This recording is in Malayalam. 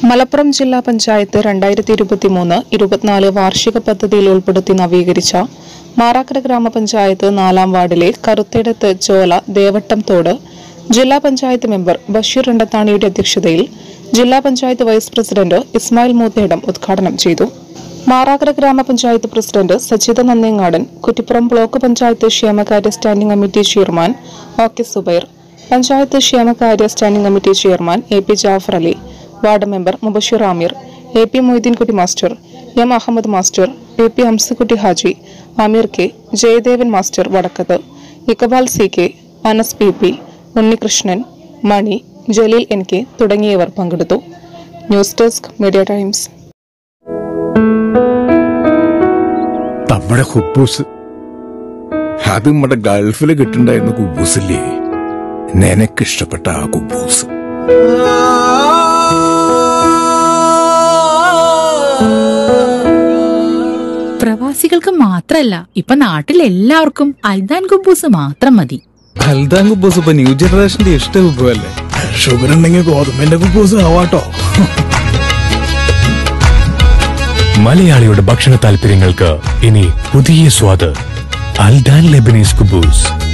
മലപ്പുറം ജില്ലാ പഞ്ചായത്ത് 2023-24 വാർഷിക പദ്ധതിയിൽ ഉൾപ്പെടുത്തി നവീകരിച്ച മാറാക്കര ഗ്രാമപഞ്ചായത്ത് 4-ാം വാർഡിലെ കറുത്തേടത്ത് ചോല ദേവട്ടം തോട് ജില്ലാ പഞ്ചായത്ത് മെമ്പർ ബഷീർ രണ്ടത്താണിയുടെ അധ്യക്ഷതയിൽ ജില്ലാ പഞ്ചായത്ത് വൈസ് പ്രസിഡന്റ് ഇസ്മായിൽ മൂത്തേടം ഉദ്ഘാടനം ചെയ്തു. മാറാക്കര ഗ്രാമപഞ്ചായത്ത് പ്രസിഡന്റ് സജിത നന്നേങ്ങാടൻ, കുറ്റിപ്പുറം ബ്ലോക്ക് പഞ്ചായത്ത് ക്ഷേമകാര്യ standing committee chairman O K. Zubair, panchayat ക്ഷേമകാര്യ standing committee chairman A P. Jafar Ali, ward member Mubashir Amir, A P. Moideenkutty master, M. Ahammed master, A P. Hamsakutty Haji, Amir K, Jayadevan master Vadakkath, Iqbal C K, Anas P P, Unnikrishnan, Mani, Jaleel N K തുടങ്ങിയവർ പങ്കെടുത്തു. News desk media times. നമ്മുടെ കുബൂസ് അത് നമ്മുടെ ഗൾഫിൽ കിട്ടുണ്ടായിരുന്ന കുബൂസില്ലേ, നിനക്കിഷ്ടപ്പെട്ട ആ കുബൂസ്. പ്രവാസികൾക്ക് മാത്രല്ല, ഇപ്പൊ നാട്ടിലെല്ലാവർക്കും അൽദാൻ കുബൂസ് മാത്രം മതി. അൽദാൻ കുബൂസ് ഇപ്പൊ ന്യൂ ജനറേഷന്റെ ഇഷ്ട കുബുവല്ലേ. ഷുഗർ ഉണ്ടെങ്കിൽ ഗോതമ്പിന്റെ കുബൂസ് ആവാട്ടോ. മലയാളിയുടെ ഭക്ഷണ താല്പര്യങ്ങൾക്ക് ഇനി പുതിയ സ്വാദ്. അൽദാൻ ലെബനീസ് കുബൂസ്.